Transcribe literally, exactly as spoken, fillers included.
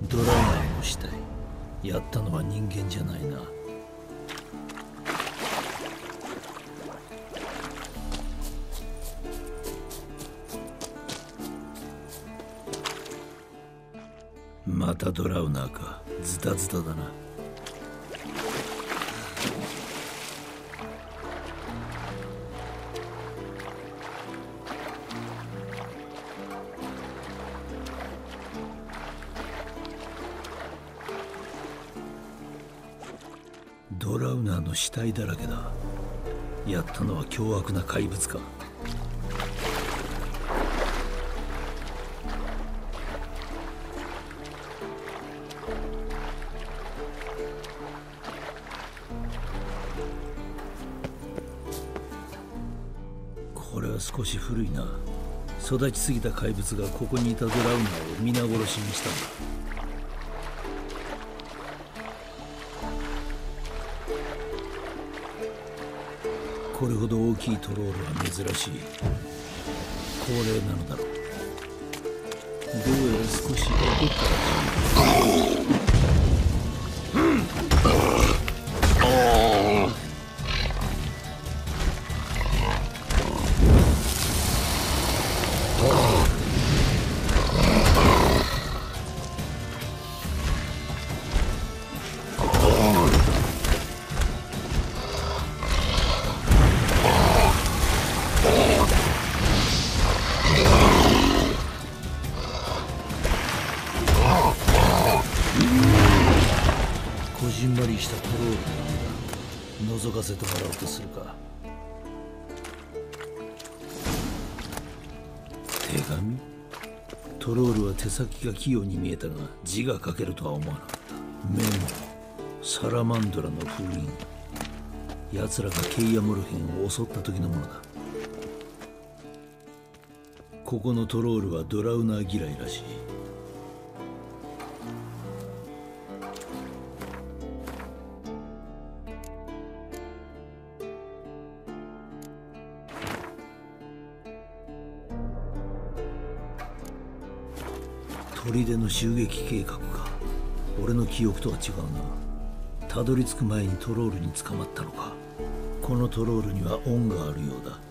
ドライナーの死体。やったのは人間じゃないな。またドラウナーか。ズタズタだな。ドラウナーの死体だらけだ。やったのは凶悪な怪物か。これは少し古いな。育ちすぎた怪物がここにいたドラウナーを皆殺しにしたんだ。これほど大きいトロールは珍しい。高齢なのだろう。どうやら少し怒ったらしい。こじんまりしたトロールの覗かせてもらおうとするか。手紙？トロールは手先が器用に見えたが字が書けるとは思わなかった。メモ。サラマンドラの封印。奴らがケイアモルヘンを襲った時のものだ。ここのトロールはドラウナー嫌いらしい。砦の襲撃計画か。俺の記憶とは違うな。たどり着く前にトロールに捕まったのか。このトロールには恩があるようだ。